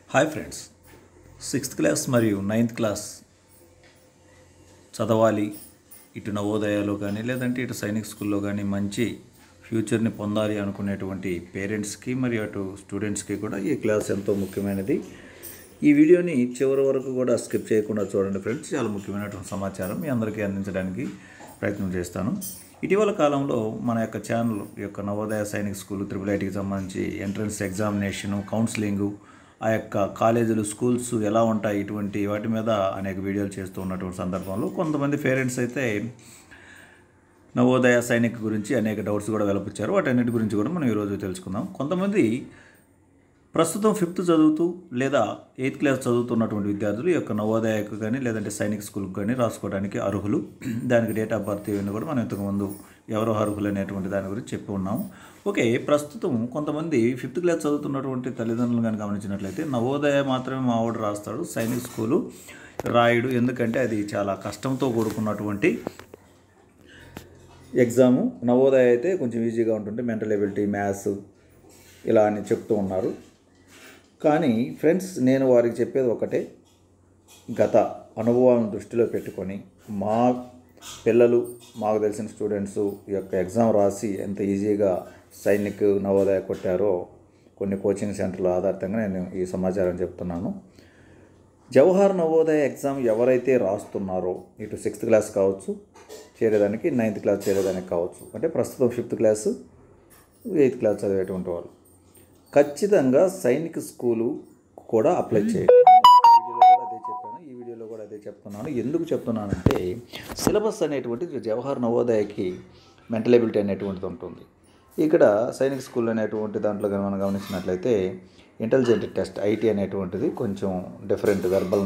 Hi friends, 6th class మరియు 9th class చదవాలి. ఇటు నవోదయాలో కానీ లేదంటే ఇటు సైనిక్ స్కూల్లో కానీ మంచి ఫ్యూచర్ని పొందాలి అనుకునేటువంటి పేరెంట్స్కి మరియు అటు స్టూడెంట్స్కి కూడా ఈ క్లాస్ ఎంతో ముఖ్యమైనది. ఈ వీడియోని చివరి వరకు కూడా స్కిప్ చేయకుండా చూడండి ఫ్రెండ్స్. చాలా ముఖ్యమైనటువంటి సమాచారం మీ అందరికీ అందించడానికి ప్రయత్నం చేస్తాను. ఇటీవల కాలంలో మన యొక్క ఛానల్ యొక్క నవోదయ సైనిక్ స్కూల్ IIITకి సంబంధించి ఎంట్రన్స్ ఎగ్జామినేషను, కౌన్సిలింగు, ఆ యొక్క కాలేజీలు, స్కూల్స్ ఎలా ఉంటాయి, ఇటువంటి వాటి మీద అనేక వీడియోలు చేస్తూ ఉన్నటువంటి సందర్భంలో కొంతమంది పేరెంట్స్ అయితే నవోదయ సైనిక్ గురించి అనేక డౌట్స్ కూడా వెలిపించారు. వాటన్నిటి గురించి కూడా మనం ఈరోజు తెలుసుకుందాం. కొంతమంది ప్రస్తుతం 5th చదువుతూ లేదా 8th క్లాస్ చదువుతున్నటువంటి విద్యార్థులు ఈ యొక్క నవోదయకు కానీ లేదంటే సైనిక్ స్కూల్కి కానీ రాసుకోవడానికి అర్హులు. దానికి డేట్ ఆఫ్ బర్త్ ఇవన్నీ కూడా మనం ఇంతకుముందు ఎవరో అర్హులు అనేటువంటి దాని గురించి చెప్పి ఉన్నాము. ఓకే, ప్రస్తుతం కొంతమంది 5th క్లాస్ చదువుతున్నటువంటి తల్లిదండ్రులు కానీ గమనించినట్లయితే నవోదయ మాత్రమే మా వాడు రాస్తాడు, సైనిక్ స్కూలు రాయుడు, ఎందుకంటే అది చాలా కష్టంతో కూడుకున్నటువంటి ఎగ్జాము. నవోదయ అయితే కొంచెం ఈజీగా ఉంటుంది, మెంటల్ ఎబిలిటీ, మ్యాథ్స్ ఇలా అని చెప్తూ ఉన్నారు. కానీ ఫ్రెండ్స్, నేను వారికి చెప్పేది ఒకటే, గత అనుభవాలను దృష్టిలో పెట్టుకొని మా పిల్లలు, మాకు తెలిసిన స్టూడెంట్స్ ఈ యొక్క ఎగ్జామ్ రాసి ఎంత ఈజీగా సైనిక్ నవోదయ కొట్టారో కొన్ని కోచింగ్ సెంటర్ల ఆధారితంగా నేను ఈ సమాచారం చెప్తున్నాను. జవహర్ నవోదయ ఎగ్జామ్ ఎవరైతే రాస్తున్నారో, ఇటు 6th క్లాస్ కావచ్చు చేరేదానికి, 9th క్లాస్ చేరేదానికి కావచ్చు, అంటే ప్రస్తుతం 5th క్లాసు 8th క్లాస్ చదివేటువంటి వాళ్ళు ఖచ్చితంగా సైనిక్ స్కూలు కూడా అప్లై చేయాలి. ఈ వీడియోలో కూడా అదే చెప్తున్నాను. ఎందుకు చెప్తున్నానంటే, సిలబస్ అనేటువంటిది జవహర్ నవోదయకి మెంటల్ ఎబిలిటీ అనేటువంటిది ఉంటుంది. ఇక్కడ సైనిక్ స్కూల్ అనేటువంటి దాంట్లో కానీ మనం గమనించినట్లయితే ఇంటెలిజెంట్ టెస్ట్ ఐటీ అనేటువంటిది కొంచెం డిఫరెంట్,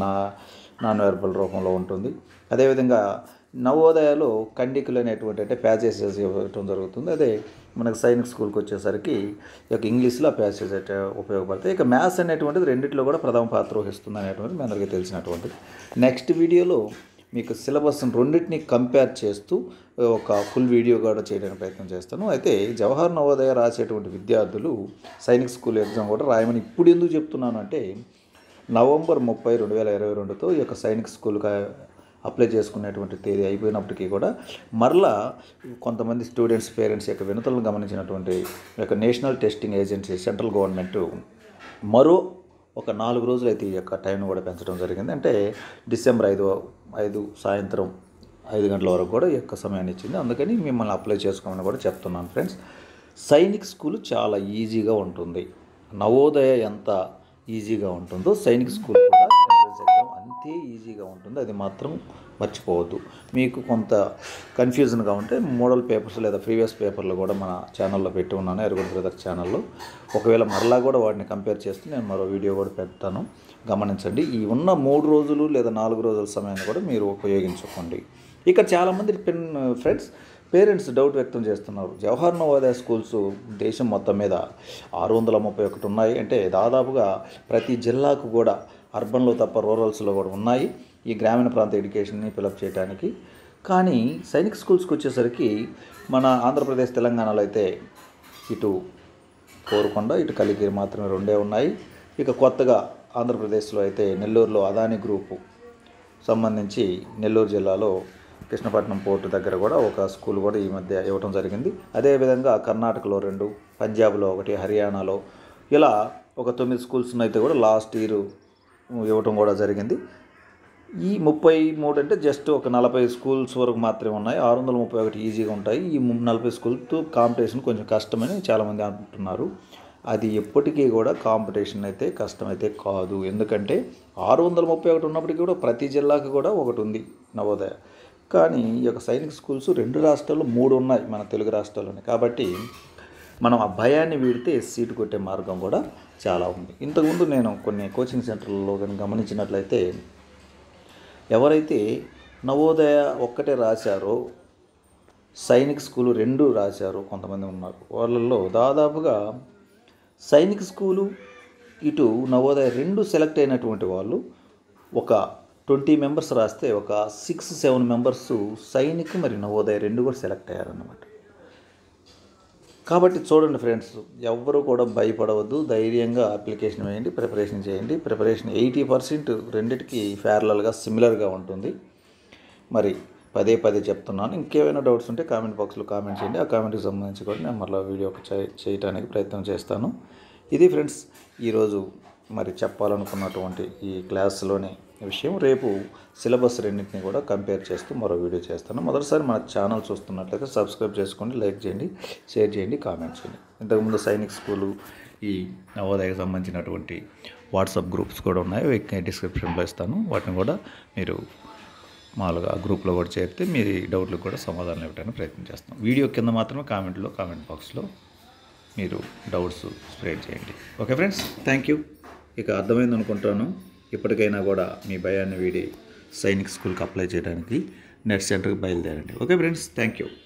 నాన్ వెర్బల్ రూపంలో ఉంటుంది. అదేవిధంగా నవోదయలో ఖండికలు అనేటువంటి అంటే ప్యాసేజెస్ ఇవ్వటం జరుగుతుంది. అదే మనకు సైనిక్ స్కూల్కి వచ్చేసరికి ఇక ఇంగ్లీష్లో ఆ ప్యాసేజ్ అయితే ఉపయోగపడతాయి. ఇక మ్యాథ్స్ అనేటువంటిది రెండిట్లో కూడా ప్రథమ పాత్ర వహిస్తుంది అనేటువంటిది మీ అందరికీ తెలిసినటువంటిది. నెక్స్ట్ వీడియోలో మీకు సిలబస్ రెండింటిని కంపేర్ చేస్తూ ఒక ఫుల్ వీడియో కూడా చేయడానికి ప్రయత్నం చేస్తాను. అయితే జవహర్ నవోదయ రాసేటువంటి విద్యార్థులు సైనిక్ స్కూల్ ఎగ్జామ్ కూడా రాయమని ఇప్పుడు ఎందుకు చెప్తున్నాను అంటే, నవంబర్ 30, 2022తో ఈ యొక్క సైనిక్ స్కూల్కి అప్లై చేసుకునేటువంటి తేదీ అయిపోయినప్పటికీ కూడా మరలా కొంతమంది స్టూడెంట్స్, పేరెంట్స్ యొక్క వినతులను గమనించినటువంటి యొక్క national testing agency, central government మరో ఒక 4 రోజులు అయితే ఈ యొక్క టైంను కూడా పెంచడం జరిగింది. అంటే డిసెంబర్ 5 సాయంత్రం 5 గంటల వరకు కూడా ఈ యొక్క సమయాన్ని ఇచ్చింది. అందుకని మిమ్మల్ని అప్లై చేసుకోమని కూడా చెప్తున్నాను ఫ్రెండ్స్. సైనిక్ స్కూల్ చాలా ఈజీగా ఉంటుంది. నవోదయ ఎంత ఈజీగా ఉంటుందో సైనిక్ స్కూల్ కూడా ఎంట్రన్స్ ఎగ్జామ్ అంతే ఈజీగా ఉంటుంది. అది మాత్రం మర్చిపోవద్దు. మీకు కొంత కన్ఫ్యూజన్గా ఉంటే మోడల్ పేపర్స్ లేదా ప్రీవియస్ పేపర్లు కూడా మన ఛానల్లో పెట్టి ఉన్నాను, ఎరుగుడు బ్రదర్ ఛానల్లో. ఒకవేళ మరలా కూడా వాటిని కంపేర్ చేస్తే నేను మరో వీడియో కూడా పెడతాను, గమనించండి. ఈ ఉన్న 3 రోజులు లేదా 4 రోజుల సమయాన్ని కూడా మీరు ఉపయోగించుకోండి. ఇక చాలామంది ఫ్రెండ్స్, పేరెంట్స్ డౌట్ వ్యక్తం చేస్తున్నారు. జవహర్ నవోదయ స్కూల్స్ దేశం మొత్తం మీద 631 ఉన్నాయి. అంటే దాదాపుగా ప్రతి జిల్లాకు కూడా, అర్బన్లో తప్ప రూరల్స్లో కూడా ఉన్నాయి ఈ గ్రామీణ ప్రాంత ఎడ్యుకేషన్ని ఫిలప్ చేయడానికి. కానీ సైనిక్ స్కూల్స్కి వచ్చేసరికి మన ఆంధ్రప్రదేశ్, తెలంగాణలో అయితే ఇటు కోరుకొండ, ఇటు కలిగిరి మాత్రమే 2 ఉన్నాయి. ఇక కొత్తగా ఆంధ్రప్రదేశ్లో అయితే నెల్లూరులో అదాని గ్రూపు సంబంధించి నెల్లూరు జిల్లాలో కృష్ణపట్నం పోర్టు దగ్గర కూడా ఒక స్కూల్ కూడా ఈ మధ్య ఇవ్వటం జరిగింది. అదేవిధంగా కర్ణాటకలో 2, పంజాబ్లో 1, హర్యానాలో ఇలా ఒక 9 స్కూల్స్ని అయితే కూడా లాస్ట్ ఇయర్ ఇవ్వటం కూడా జరిగింది. ఈ 33 అంటే జస్ట్ ఒక 40 స్కూల్స్ వరకు మాత్రమే ఉన్నాయి. 631 ఈజీగా ఉంటాయి. ఈ 40 స్కూల్తో కాంపిటీషన్ కొంచెం కష్టమని చాలామంది అంటున్నారు. అది ఎప్పటికీ కూడా కాంపిటీషన్ అయితే కష్టమైతే కాదు. ఎందుకంటే 631 ఉన్నప్పటికీ కూడా ప్రతి జిల్లాకు కూడా ఒకటి ఉంది నవోదయ. కానీ ఈ యొక్క సైనిక్ స్కూల్స్ 2 రాష్ట్రాల్లో 3 ఉన్నాయి, మన తెలుగు రాష్ట్రాల్లోనే. కాబట్టి మనం ఆ భయాన్ని వీడితే సీటు కొట్టే మార్గం కూడా చాలా ఉంది. ఇంతకుముందు నేను కొన్ని కోచింగ్ సెంటర్లలో కానీ గమనించినట్లయితే ఎవరైతే నవోదయ ఒక్కటే రాశారో, సైనిక్ స్కూలు 2 రాశారో కొంతమంది ఉన్నారు. వాళ్ళల్లో దాదాపుగా సైనిక్ స్కూలు ఇటు నవోదయ 2 సెలెక్ట్ అయినటువంటి వాళ్ళు ఒక 20 మెంబర్స్ రాస్తే ఒక 6-7 మెంబర్స్ సైనిక్ మరియు నవోదయ 2 కూడా సెలెక్ట్ అయ్యారన్నమాట. కాబట్టి చూడండి ఫ్రెండ్స్, ఎవ్వరూ కూడా భయపడవద్దు, ధైర్యంగా అప్లికేషన్ వేయండి, ప్రిపరేషన్ చేయండి. ప్రిపరేషన్ 80% రెండిటికి ప్యారలల్గా సిమిలర్గా ఉంటుంది. మరి పదే పదే చెప్తున్నాను. ఇంకేమైనా డౌట్స్ ఉంటే కామెంట్ బాక్స్లో కామెంట్ చేయండి. ఆ కామెంట్కి సంబంధించి కూడా నేను మళ్ళీ వీడియో చేయడానికి ప్రయత్నం చేస్తాను. ఇది ఫ్రెండ్స్ ఈరోజు మరి చెప్పాలనుకున్నటువంటి ఈ క్లాస్లోని విషయం. రేపు సిలబస్ రెండింటిని కూడా కంపేర్ చేస్తూ మరో వీడియో చేస్తాను. మొదటిసారి మన ఛానల్ చూస్తున్నట్లయితే సబ్స్క్రైబ్ చేసుకోండి, లైక్ చేయండి, షేర్ చేయండి, కామెంట్ చేయండి. ఇంతకుముందు సైనిక్ స్కూలు, ఈ నవోదయకు సంబంధించినటువంటి వాట్సాప్ గ్రూప్స్ కూడా ఉన్నాయి, డిస్క్రిప్షన్లో ఇస్తాను. వాటిని కూడా మీరు మామూలుగా ఆ గ్రూప్లో కూడా చేరితే మీ డౌట్లకు కూడా సమాధానం ఇవ్వడానికి ప్రయత్నం చేస్తాం. వీడియో కింద మాత్రమే కామెంట్ బాక్స్లో మీరు డౌట్స్ స్ప్రెడ్ చేయండి. Okay friends, thank you. ఇక అర్థమైంది అనుకుంటాను. ఇప్పటికైనా కూడా మీ భయాన్ని వీడి సైనిక్ స్కూల్కి అప్లై చేయడానికి నెట్ సెంటర్కి బయలుదేరండి. Okay friends, thank you.